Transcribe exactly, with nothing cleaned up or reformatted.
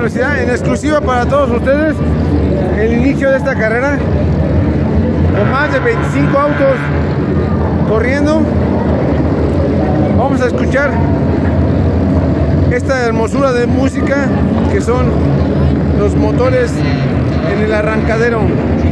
velocidad, en exclusiva para todos ustedes, el inicio de esta carrera, con más de veinticinco autos corriendo. Vamos a escuchar esta hermosura de música que son los motores en el arrancadero.